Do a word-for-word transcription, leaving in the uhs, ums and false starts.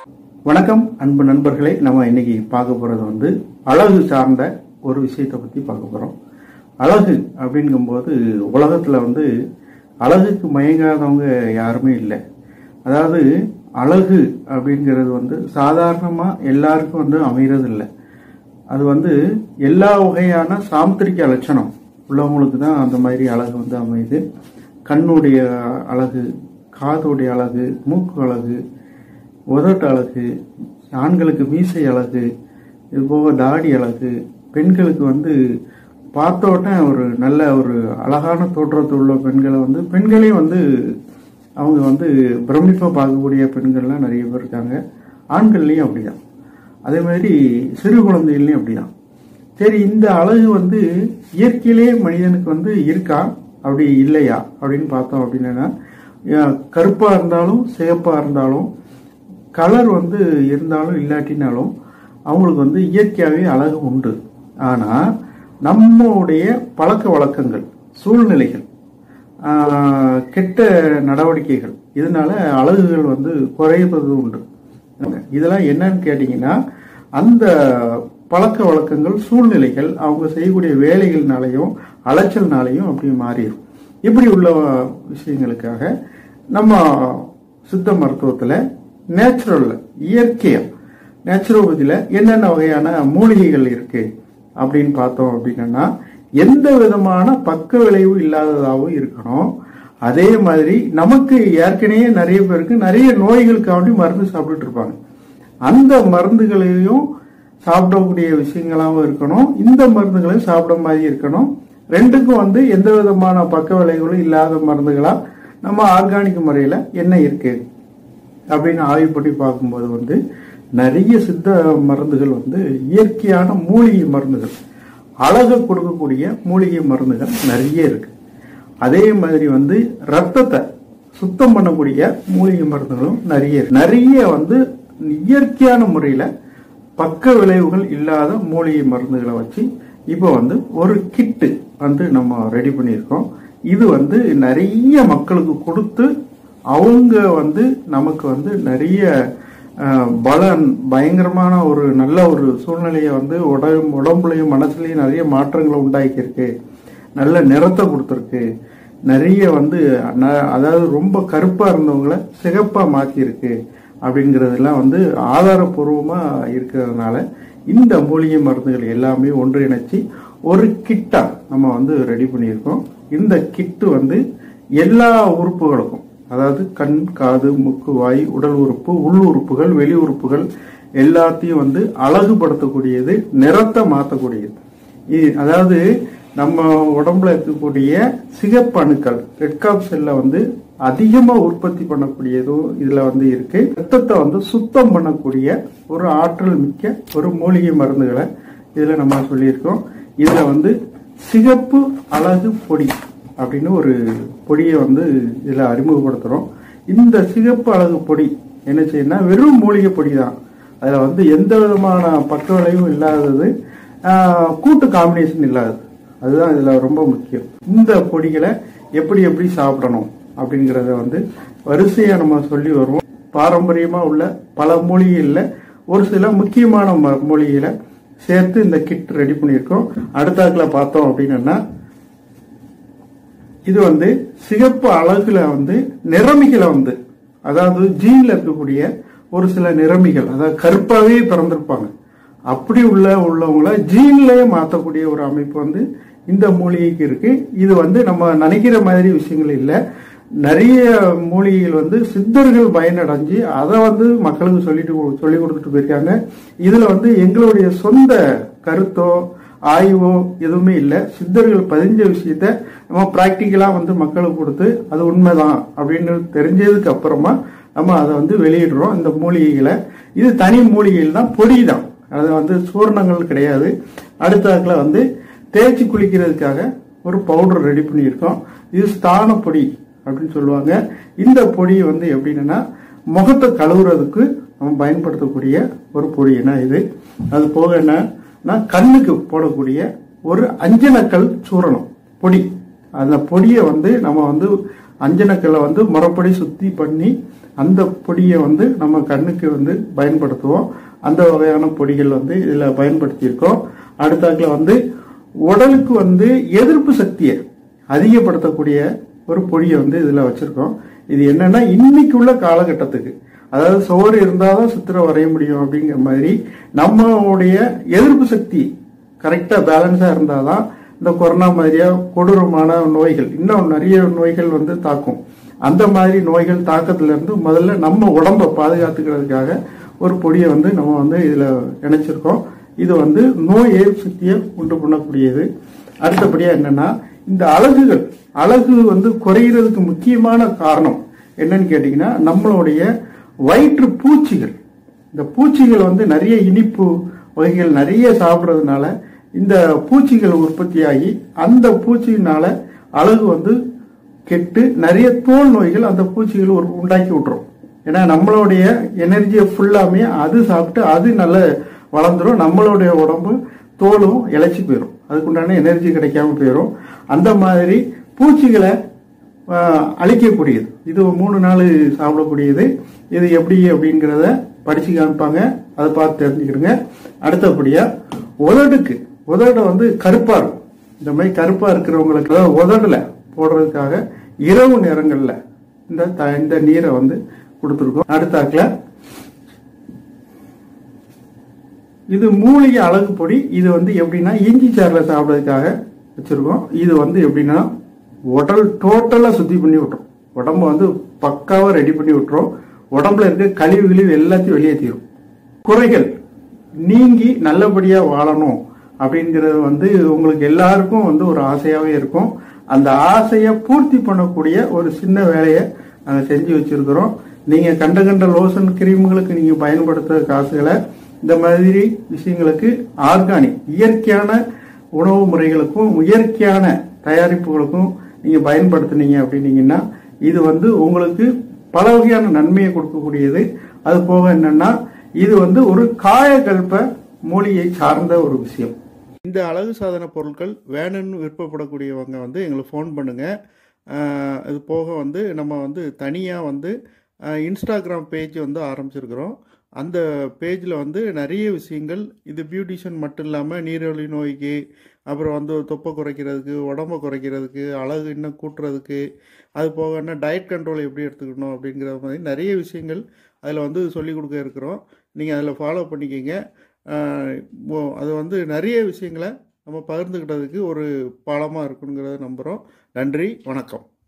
வணக்கம் அன்பு நண்பர்களே, நம்ம இன்னைக்கு பார்க்க போறது வந்து அழகு சார்ந்த ஒரு விஷயத்தை பத்தி பார்க்க போறோம். அழகு அப்படிங்கும்போது உலகத்துல வந்து அழகுக்கு மயங்காதவங்க யாருமே இல்லை. அதாவது அழகு அப்படிங்கிறது வந்து சாதாரணமா எல்லாருக்கும் வந்து அமைகிறது இல்லை. அது வந்து எல்லா வகையான சாமுத்திரிக லட்சணம் உள்ளவங்களுக்கு தான் அந்த மாதிரி அழகு வந்து அமையுது. கண்ணுடைய அழகு, காதுடைய அழகு, மூக்கு அழகு, உதட்டு அழகு, ஆண்களுக்கு மீசை அழகு, இது போக தாடி அழகு, பெண்களுக்கு வந்து பார்த்த உடனே ஒரு நல்ல ஒரு அழகான தோற்றத்தில் உள்ள பெண்களை வந்து பெண்களையும் வந்து அவங்க வந்து பிரமிப்பாக பார்க்கக்கூடிய பெண்கள்லாம் நிறைய பேர் இருக்காங்க. ஆண்கள்லையும் அப்படிதான், அதே மாதிரி சிறு குழந்தைகள்லையும் அப்படிதான். சரி, இந்த அழகு வந்து இயற்கையிலேயே மனிதனுக்கு வந்து இருக்கா அப்படி இல்லையா அப்படின்னு பார்த்தோம் அப்படின்னா, கருப்பாக இருந்தாலும் சிகப்பாக இருந்தாலும் கலர் வந்து இருந்தாலும் இல்லாட்டினாலும் அவங்களுக்கு வந்து இயற்கையாகவே அழகு உண்டு. ஆனால் நம்முடைய பழக்க வழக்கங்கள், சூழ்நிலைகள், கெட்ட நடவடிக்கைகள் இதனால அழகுகள் வந்து குறைவது உண்டு. இதெல்லாம் என்னன்னு கேட்டீங்கன்னா, அந்த பழக்க வழக்கங்கள், சூழ்நிலைகள், அவங்க செய்யக்கூடிய வேலைகள்னாலையும் அலைச்சல்னாலையும் அப்படி மாறிடும். இப்படி உள்ள விஷயங்களுக்காக நம்ம சித்த மருத்துவத்தில் நேச்சுரல்ல இயற்கையா நேச்சுரோபதியில என்னென்ன வகையான மூலிகைகள் இருக்கு அப்படின்னு பார்த்தோம் அப்படின்னா, எந்த விதமான பக்க விளைவு இல்லாததாகவும் இருக்கணும். அதே மாதிரி நமக்கு ஏற்கனவே நிறைய பேருக்கு நிறைய நோய்களுக்காண்டி மருந்து சாப்பிட்டுட்டு இருப்பாங்க. அந்த மருந்துகளையும் சாப்பிடக்கூடிய விஷயங்களாகவும் இருக்கணும், இந்த மருந்துகளையும் சாப்பிட மாதிரி இருக்கணும். ரெண்டுக்கும் வந்து எந்த விதமான பக்க விளைவுகளும் இல்லாத மருந்துகளா நம்ம ஆர்கானிக் முறையில என்ன இருக்கு அப்படின்னு ஆய்வு பண்ணி பார்க்கும்போது வந்து நிறைய சித்த மருந்துகள் வந்து இயற்கையான மூலிகை மருந்துகள், அழகு கொடுக்கக்கூடிய மூலிகை மருந்துகள் நிறைய இருக்கு. அதே மாதிரி வந்து ரத்தத்தை சுத்தம் பண்ணக்கூடிய மூலிகை மருந்துகளும் நிறைய இருக்கு. நிறைய வந்து இயற்கையான முறையில பக்க விளைவுகள் இல்லாத மூலிகை மருந்துகளை வச்சு இப்போ வந்து ஒரு கிட்டு வந்து நம்ம ரெடி பண்ணியிருக்கோம். இது வந்து நிறைய மக்களுக்கு கொடுத்து அவங்க வந்து நமக்கு வந்து நிறைய பலன், பயங்கரமான ஒரு நல்ல ஒரு சூழ்நிலையை வந்து உடம்பு உடம்புலையும் மனசுலையும் நிறைய மாற்றங்களை உண்டாக்கியிருக்கு. நல்ல நிறத்தை கொடுத்துருக்கு. நிறைய வந்து அதாவது ரொம்ப கருப்பா இருந்தவங்களை சிகப்பா மாத்திருக்கு அப்படிங்கிறதெல்லாம் வந்து ஆதாரபூர்வமா இருக்கிறதுனால இந்த மூலிகை மருந்துகள் எல்லாமே ஒன்றிணைச்சு ஒரு கிட்டா நம்ம வந்து ரெடி பண்ணியிருக்கோம். இந்த கிட்டு வந்து எல்லா உறுப்புகளுக்கும், அதாவது கண், காது, மூக்கு, வாய், உடல் உறுப்பு, உள் உறுப்புகள், வெளி உறுப்புகள் எல்லாத்தையும் வந்து அழகுபடுத்தக்கூடியது, நிறத்தை மாற்றக்கூடியது. அதாவது நம்ம உடம்புல இருக்கக்கூடிய சிகப்பு அணுக்கள், ரெட் காப் செல்ல வந்து அதிகமா உற்பத்தி பண்ணக்கூடியதும் இதுல வந்து இருக்கு. ரத்தத்தை வந்து சுத்தம் பண்ணக்கூடிய ஒரு ஆற்றல் மிக்க ஒரு மூலிகை மருந்துகளை இதுல நம்ம சொல்லியிருக்கோம். இதுல வந்து சிகப்பு அழகு பொடி அப்படின்னு ஒரு பொடியை வந்து இதுல அறிமுகப்படுத்துறோம். இந்த சிகப்பு அழகு பொடி என்ன செய்யணும்னா வெறும் மூலிகை பொடி தான். அதுல வந்து எந்த விதமான பக்க விளைவும் இல்லாதது, கூட்டு காம்பினேஷன் இல்லாதது. அதுதான் இதுல ரொம்ப முக்கியம். இந்த பொடிகளை எப்படி எப்படி சாப்பிடணும் அப்படிங்கறத வந்து வரிசையா நம்ம சொல்லி வருவோம். பாரம்பரியமா உள்ள பல மூலிகைகள்ல ஒரு சில முக்கியமான மூலிகைகளை சேர்த்து இந்த கிட் ரெடி பண்ணியிருக்கோம். அடுத்தாக்குல பார்த்தோம் அப்படின்னா, இது வந்து சிகப்பு அழகுல வந்து நிறமிகளை வந்து, அதாவது ஜீன்ல இருக்கக்கூடிய ஒரு சில நிறமிகள், அதாவது கருப்பாவே பிறந்திருப்பாங்க, அப்படி உள்ள உள்ளவங்களை ஜீன்லயே மாற்றக்கூடிய ஒரு அமைப்பு வந்து இந்த மூலிகைக்கு இருக்கு. இது வந்து நம்ம நினைக்கிற மாதிரி விஷயங்கள் இல்லை. நிறைய மூலிகைகள் வந்து சித்தர்கள் பயனடைஞ்சு அதை வந்து மக்களுக்கு சொல்லிட்டு சொல்லி கொடுத்துட்டு போயிருக்காங்க. இதுல வந்து எங்களுடைய சொந்த கருத்தோ ஆய்வோ எதுவுமே இல்லை. சித்தர்கள் பதிஞ்ச விஷயத்த நம்ம பிராக்டிக்கலா வந்து மக்களுக்கு கொடுத்து அது உண்மைதான் அப்படின்னு தெரிஞ்சதுக்கு அப்புறமா நம்ம அதை வந்து வெளியிடுறோம். இந்த மூலிகைகளை இது தனி மூலிகைகள் தான், பொடி தான், அது வந்து சூர்ணங்கள் கிடையாது. அடுத்தாக்குல வந்து தேய்ச்சி குளிக்கிறதுக்காக ஒரு பவுடர் ரெடி பண்ணியிருக்கோம். இது ஸ்தான பொடி அப்படின்னு சொல்லுவாங்க. இந்த பொடி வந்து எப்படின்னா முகத்தை கழுவுறதுக்கு நம்ம பயன்படுத்தக்கூடிய ஒரு பொடி. என்ன இது, அது போக என்ன கண்ணுக்கு போடக்கூடிய ஒரு அஞ்சனக்கல் சூரணம் பொடி. அந்த பொடியை வந்து நம்ம வந்து அஞ்சனக்கல்லை வந்து முறைப்படி சுத்தி பண்ணி அந்த பொடியை வந்து நம்ம கண்ணுக்கு வந்து பயன்படுத்துவோம். அந்த வகையான பொடிகள் வந்து இதில் பயன்படுத்தியிருக்கோம். அடுத்தாக்கில் வந்து உடலுக்கு வந்து எதிர்ப்பு சக்தியை அதிகப்படுத்தக்கூடிய ஒரு பொடியை வந்து இதில் வச்சிருக்கோம். இது என்னன்னா இன்னைக்கு உள்ள காலகட்டத்துக்கு, அதாவது சோறு இருந்தாதான் சித்திரம் வரைய முடியும் அப்படிங்கிற மாதிரி நம்மளுடைய எதிர்ப்பு சக்தி கரெக்டாக பேலன்ஸாக இருந்தாதான் இந்த கொரோனா மாதிரியா கொடூரமான நோய்கள், இன்னும் நிறைய நோய்கள் வந்து தாக்கும். அந்த மாதிரி நோய்கள் தாக்கத்துல இருந்து முதல்ல நம்ம உடம்பை பாதுகாத்துக்கிறதுக்காக ஒரு பொடியை வந்து நம்ம வந்து இதுல இணைச்சிருக்கோம். இது வந்து நோய் எதிர்ப்பு சக்தியை உண்டு பண்ணக்கூடியது. அடுத்தபடியா என்னன்னா, இந்த அழகுகள் அழகு வந்து குறைகிறதுக்கு முக்கியமான காரணம் என்னன்னு கேட்டீங்கன்னா, நம்மளுடைய வயிற்று பூச்சிகள். இந்த பூச்சிகள் வந்து நிறைய இனிப்பு வகைகள் நிறைய சாப்பிட்றதுனால இந்த பூச்சிகள் உற்பத்தியாகி அந்த பூச்சியினால அழகு வந்து கெட்டு நிறைய தோல் நோய்கள் அந்த பூச்சிகள் உண்டாக்கி விட்டுரும். ஏன்னா நம்மளுடைய எனர்ஜியை ஃபுல்லாமே அது சாப்பிட்டு அது நல்ல வளர்ந்துடும். நம்மளுடைய உடம்பு தோலும் இழைச்சி போயிடும், அதுக்குண்டான எனர்ஜி கிடைக்காம போயிடும். அந்த மாதிரி பூச்சிகளை அழிக்கக்கூடியது இது மூணு நாள் சாப்பிடக்கூடியது. இது எப்படி அப்படிங்கிறத படிச்சு காமிப்பாங்க, அதை பார்த்து தெரிஞ்சுக்கிடுங்க. அடுத்தபடியா உதடுக்கு, உதடு வந்து கருப்பா இருக்கும். இந்த மாதிரி கருப்பா இருக்கிறவங்களுக்கு உதடுல போடுறதுக்காக இரவு நேரங்கள்ல இந்த இந்த நீரை வந்து கொடுத்துருக்கோம். அடுத்தாக்குல இது மூலிகை அழகு பொடி. இது வந்து எப்படின்னா இஞ்சி சாறுல சாப்பிட்றதுக்காக வச்சிருக்கோம். இது வந்து எப்படின்னா உடல் டோட்டலா சுத்தி பண்ணி விட்டுரும், உடம்ப வந்து பக்காவா ரெடி பண்ணி விட்டுரும். உடம்புல இருக்க கழிவு கழிவு எல்லாத்தையும் வெளியேற்றிடும். குறைகள் நீங்கி நல்லபடியா வாழணும் அப்படிங்கிறது வந்து உங்களுக்கு எல்லாருக்கும் வந்து ஒரு ஆசையாவே இருக்கும். அந்த ஆசையை பூர்த்தி பண்ணக்கூடிய ஒரு சின்ன வேலையை நாங்கள் செஞ்சு வச்சிருக்கிறோம். நீங்க கண்ட கண்ட லோஷன் கிரீம்களுக்கு நீங்க பயன்படுத்துற காசுகளை இந்த மாதிரி விஷயங்களுக்கு ஆர்கானிக் இயற்கையான உணவு முறைகளுக்கும் இயற்கையான தயாரிப்புகளுக்கும் நீங்க பயன்படுத்தினீங்க அப்படின்னீங்கன்னா இது வந்து உங்களுக்கு பல வகையான நன்மையை கொடுக்கக்கூடியது. அது போக என்னன்னா, இது வந்து ஒரு காயகல்ப மூலிகை சார்ந்த ஒரு விஷயம். இந்த அழகு சாதன பொருட்கள் வேணும்னு விருப்பப்படக்கூடியவங்க வந்து எங்களுக்கு ஃபோன் பண்ணுங்க. இது போக வந்து நம்ம வந்து தனியாக வந்து இன்ஸ்டாகிராம் பேஜ் வந்து ஆரம்பிச்சிருக்கிறோம். அந்த பேஜில் வந்து நிறைய விஷயங்கள், இது பியூட்டிஷியன் மட்டும் இல்லாமல் நீரிழிவு நோய்க்கு, அப்புறம் வந்து தொப்பை குறைக்கிறதுக்கு, உடம்பை குறைக்கிறதுக்கு, அழகு இன்னும் கூட்டுறதுக்கு, அது போக என்ன டயட் கண்ட்ரோல் எப்படி எடுத்துக்கணும் அப்படிங்கிற மாதிரி நிறைய விஷயங்கள் அதில் வந்து சொல்லிக் கொடுக்க இருக்கிறோம். நீங்கள் அதில் ஃபாலோ பண்ணிக்கிங்க. அது வந்து நிறைய விஷயங்களை நம்ம பகிர்ந்துக்கிட்டதுக்கு ஒரு பாலமாக இருக்குங்கிறத நம்புகிறோம். நன்றி, வணக்கம்.